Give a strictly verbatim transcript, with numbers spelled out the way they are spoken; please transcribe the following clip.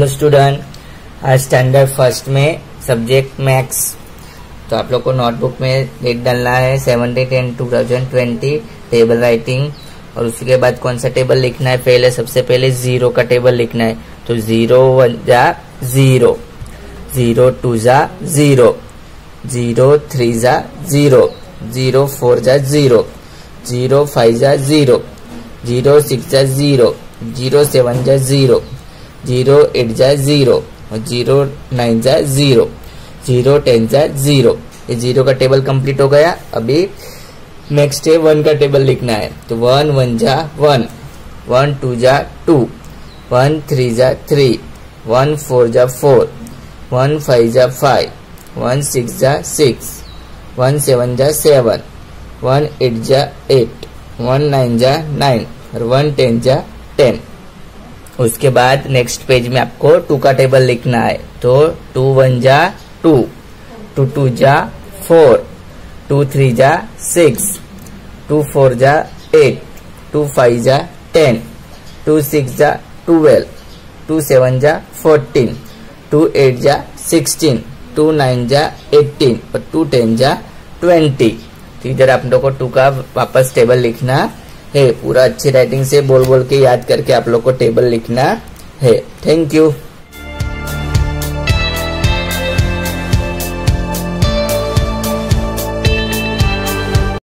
Hello student, आज standard first में subject maths. तो आप लोग को नोटबुक में डेट डालना है seventeen ten two thousand twenty, table writing, और उसके बाद कौन सा टेबल लिखना है। पहले सबसे पहले जीरो का टेबल लिखना है। तो जीरो वन जा जीरो, जीरो टू जा जीरो, जीरो थ्री जा जीरो, जीरो फोर जा जीरो, जीरो फाइव जा जीरो, जीरो सिक्स जा जीरो, जीरो सेवन जा जीरो, जीरो एट जा जीरो, और जीरो नाइन जा जीरो, जीरो टेन जा जीरो। ये जीरो का टेबल कंप्लीट हो गया। अभी नेक्स्ट है वन का टेबल लिखना है। तो वन वन जा वन, वन टू जा टू, वन थ्री जा थ्री, वन फोर जा फोर, वन फाइव जा फाइव, वन सिक्स जा सिक्स, वन सेवन जा सेवन, वन एट जा एट, वन नाइन जा नाइन, और वन टेन जा टेन। उसके बाद नेक्स्ट पेज में आपको टू का टेबल लिखना है। तो टू वन जा टू, टू टू जा फोर, टू थ्री जा सिक्स, टू फोर जा एट, टू फाइव जा टेन, टू सिक्स जा ट्वेल्व, टू सेवन जा फोर्टीन, टू एट जा सिक्सटीन, टू नाइन जा एटीन, और टू टेन जा ट्वेंटी। तो इधर आप लोग को टू का वापस टेबल लिखना है। पूरा अच्छी राइटिंग से बोल बोल के याद करके आप लोग को टेबल लिखना है। Thank you.